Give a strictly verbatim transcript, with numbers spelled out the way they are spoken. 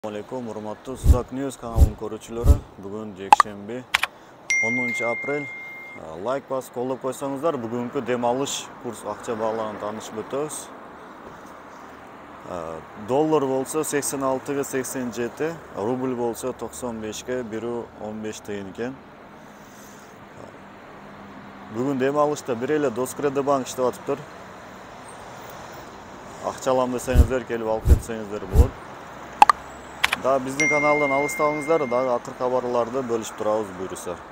Assalamualaikum, урматтуу Suzak News kanalının көрүүчүлөрү. Бүгүн жекшемби онунчу апрель. Лайк басып колдоп койсоңуздар, бүгүнкү дем алыш курс акча бааларын таанышып өтөбүз. Доллар болсо сексен алтыга сексен жети, рубль болсо токсон бешке бир он беш тыйын экен. Бүгүн дем алышта бир эле Доскредебанк иштеп атыптыр. Акча алам десеңиздер, келип алып кетсеңиздер болот. Да биздин каналдан алыстабыңыздар, дагы акыркы кабарларды бөлүшүп турабыз буюрса.